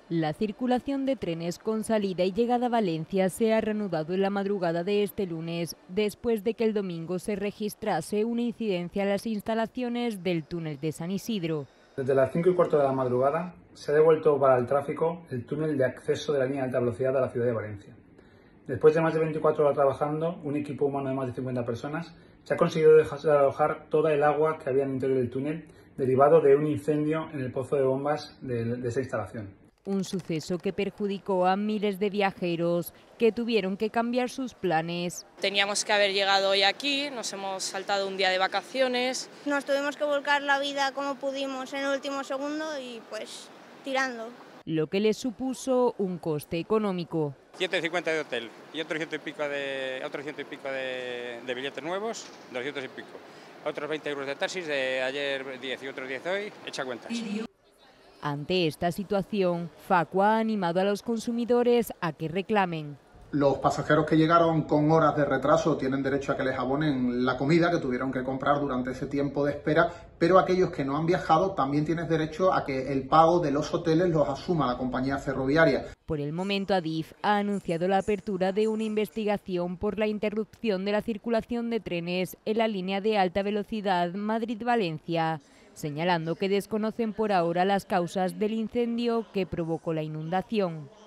La circulación de trenes con salida y llegada a Valencia se ha reanudado en la madrugada de este lunes, después de que el domingo se registrase una incidencia en las instalaciones del túnel de San Isidro. Desde las 5:15 de la madrugada se ha devuelto para el tráfico el túnel de acceso de la línea de alta velocidad de la ciudad de Valencia. Después de más de 24 horas trabajando, un equipo humano de más de 50 personas se ha conseguido desalojar toda el agua que había en el interior del túnel, derivado de un incendio en el pozo de bombas de esa instalación. Un suceso que perjudicó a miles de viajeros que tuvieron que cambiar sus planes. Teníamos que haber llegado hoy aquí, nos hemos saltado un día de vacaciones. Nos tuvimos que volcar la vida como pudimos en el último segundo y pues tirando. Lo que les supuso un coste económico. 150 de hotel y otros ciento y pico de billetes nuevos, 200 y pico. Otros 20 euros de taxis de ayer 10 y otros 10 hoy, echa cuentas. Ante esta situación, Facua ha animado a los consumidores a que reclamen. Los pasajeros que llegaron con horas de retraso tienen derecho a que les abonen la comida que tuvieron que comprar durante ese tiempo de espera, pero aquellos que no han viajado también tienen derecho a que el pago de los hoteles los asuma la compañía ferroviaria. Por el momento, Adif ha anunciado la apertura de una investigación por la interrupción de la circulación de trenes en la línea de alta velocidad Madrid-Valencia, señalando que desconocen por ahora las causas del incendio que provocó la inundación.